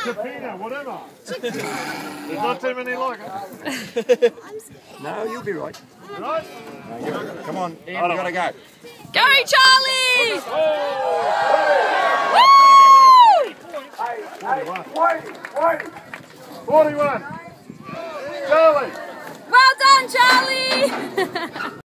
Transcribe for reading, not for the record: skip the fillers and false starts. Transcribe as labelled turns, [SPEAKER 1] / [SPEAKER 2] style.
[SPEAKER 1] Chipina, whatever. There's not too many like it.
[SPEAKER 2] No, you'll be right.
[SPEAKER 1] Right?
[SPEAKER 2] Come on, Ian, we gotta go.
[SPEAKER 3] Go, Charlie!
[SPEAKER 1] Hey, 41. Charlie.
[SPEAKER 3] Well done, Charlie!